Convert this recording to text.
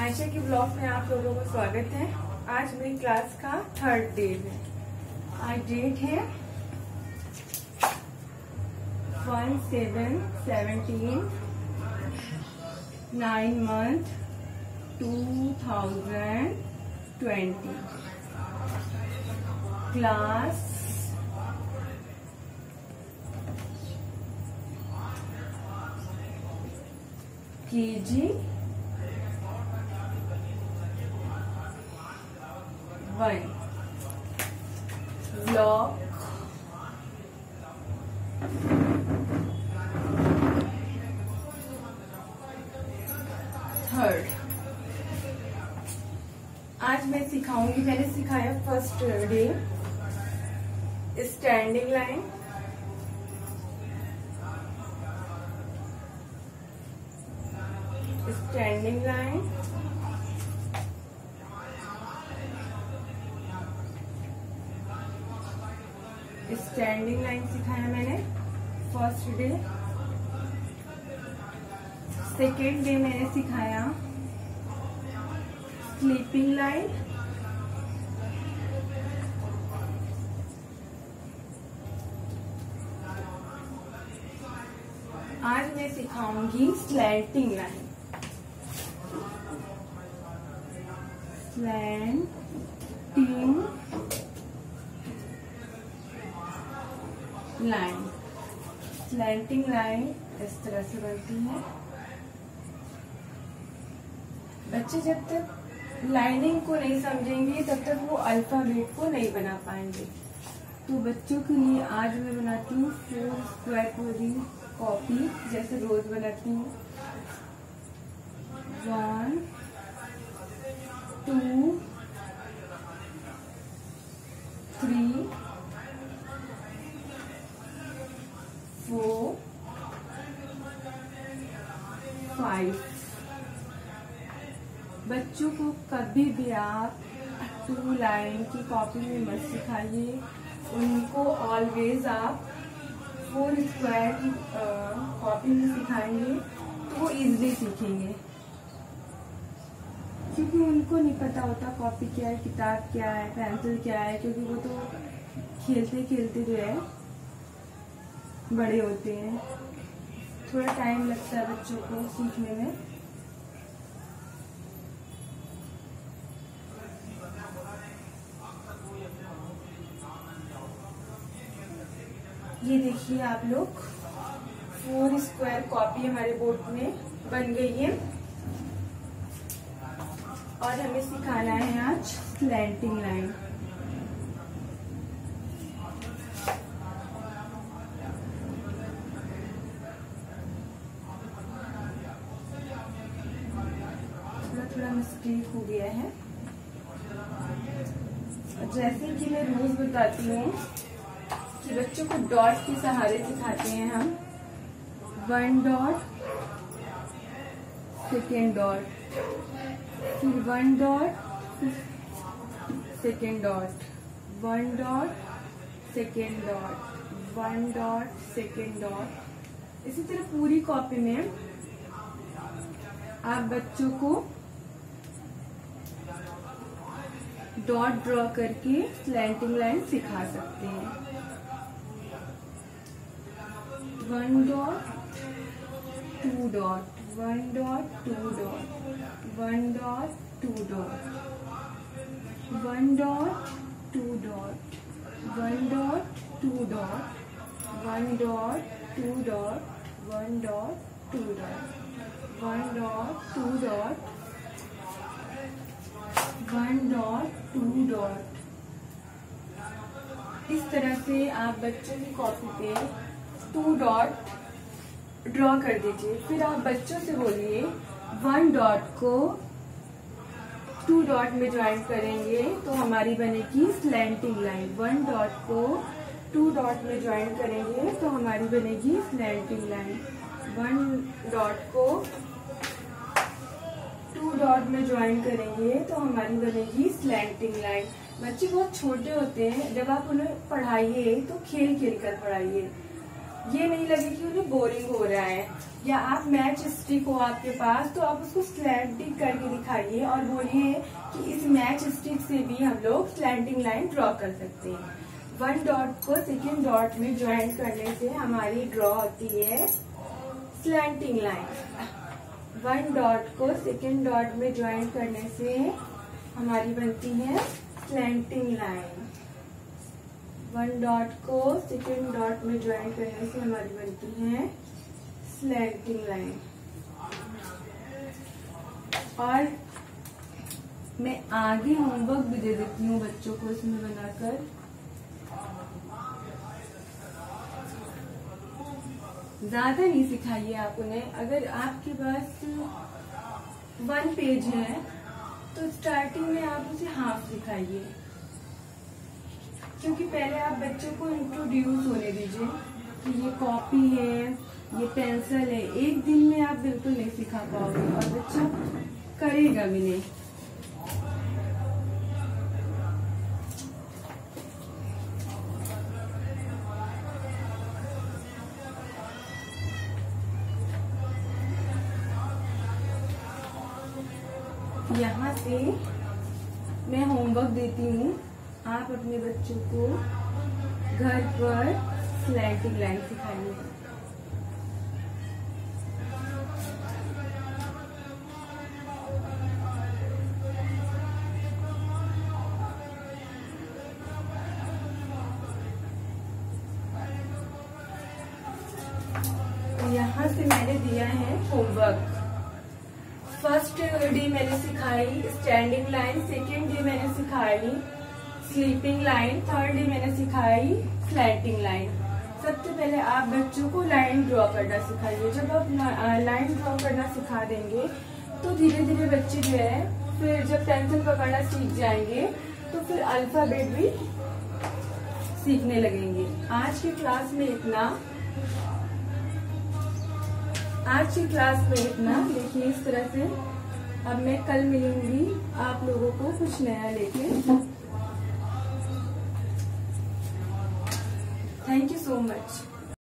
आयशा के ब्लॉग में आप लोगों को स्वागत है। आज मेरी क्लास का 3rd डे है। आज डेट है 1/7/17 9 month 2020 class KG 1 block third. आज मैं सिखाऊंगी, मैंने सिखाया first day standing line, standing line, standing line सिखाया मैंने फर्स्ट डे। सेकेंड डे मैंने सिखाया स्लीपिंग लाइन, आज मैं सिखाऊंगी slanting line. Slanting line, slanting line इस तरह से बनती है। बच्चे जब तक लाइनिंग को नहीं समझेंगे तब तक वो अल्फाबेट को नहीं बना पाएंगे। तो बच्चों के लिए आज मैं बनाती हूँ 4 स्क्वायर वाली कॉपी, जैसे रोज बनाती हूँ। 1 2 3 4 5। बच्चों को कभी भी आप 2 लाइन की कॉपी में मत सिखाइए। उनको ऑलवेज आप 4 स्क्वायर की कॉपी में सिखाएंगे तो वो इजीली सीखेंगे, क्योंकि उनको नहीं पता होता कॉपी क्या है, किताब क्या है, पेंसिल क्या है, क्योंकि वो तो खेलते खेलते जो है बड़े होते हैं। थोड़ा टाइम लगता है बच्चों को सीखने में। ये देखिए आप लोग, 4 स्क्वायर कॉपी हमारे बोर्ड में बन गई है और हमें सिखाना है आज स्लैंटिंग लाइन। थोड़ा मिस्टेक हो गया है। जैसे कि मैं रोज बताती हूँ कि बच्चों को डॉट के सहारे सिखाते हैं हम। 1 डॉट, सेकेंड डॉट, फिर 1 dot, second dot, 1 dot, second dot, 1 dot, second dot. इसी तरह पूरी कॉपी में आप बच्चों को डॉट ड्रॉ करके स्लैंटिंग लाइन सिखा सकते हैं। 1 dot, 2 dot, 1 dot, 2 dot, 1 dot, 2 dot, 1 dot, 2 dot, 1 dot, 2 dot, 1 dot, 2 dot, 1 dot, 2 dot, 1 dot, 2 dot, 1 dot, 2 dot. इस तरह से आप बच्चों की कॉपी पे 2 डॉट ड्रॉ कर दीजिए। फिर आप बच्चों से बोलिए 1 डॉट को 2 डॉट में ज्वाइन करेंगे तो हमारी बनेगी स्लैंटिंग लाइन। 1 डॉट को 2 डॉट में ज्वाइन करेंगे तो हमारी बनेगी स्लैंटिंग लाइन। 1 डॉट को 2 डॉट में ज्वाइन करेंगे तो हमारी बनेगी स्लैंटिंग लाइन। बच्चे बहुत छोटे होते हैं, जब आप उन्हें पढ़ाइए तो खेल खेल कर पढ़ाइए। ये नहीं लगे कि उन्हें बोरिंग हो रहा है। या आप मैच स्टिक हो आपके पास तो आप उसको स्लैंटिंग करके दिखाइए और बोलिए कि इस मैच स्टिक से भी हम लोग स्लैंटिंग लाइन ड्रॉ कर सकते हैं। 1 डॉट को सेकेंड डॉट में ज्वाइन करने से हमारी ड्रॉ होती है स्लैंटिंग लाइन। 1 डॉट को सेकेंड डॉट में ज्वाइन करने से हमारी बनती है स्लैंटिंग लाइन। 1 डॉट को सेकेंड डॉट में ज्वाइन करने से हमारी बनती है स्लैंटिंग लाइन। और मैं आगे होमवर्क भी दे देती हूँ बच्चों को इसमें बनाकर। ज्यादा नहीं सिखाइए आप उन्हें। अगर आपके पास 1 पेज है तो स्टार्टिंग में आप उसे हाफ सिखाइए, क्योंकि पहले आप बच्चों को इंट्रोड्यूस होने दीजिए कि ये कॉपी है, ये पेंसिल है। एक दिन में आप बिल्कुल नहीं सिखा पाओगे और बच्चा करेगा भी नहीं। यहाँ से मैं होमवर्क देती हूँ, आप अपने बच्चों को घर पर स्लैंटिंग लाइन सिखाइए। यहाँ से मैंने दिया है होमवर्क। फर्स्ट डे मैंने सिखाई स्टैंडिंग लाइन, सेकेंड डे मैंने सिखाई स्लीपिंग लाइन, थर्ड डे मैंने सिखाई स्लैंटिंग लाइन। सबसे पहले आप बच्चों को लाइन ड्रॉ करना सिखाइए। जब आप लाइन ड्रॉ करना सिखा देंगे तो धीरे धीरे बच्चे जो है फिर जब पेंसिल पकड़ना सीख जाएंगे तो फिर अल्फाबेट भी सीखने लगेंगे। आज की क्लास में इतना देखिए इस तरह से। अब मैं कल मिलूंगी आप लोगों को कुछ नया लेके। Thank you so much.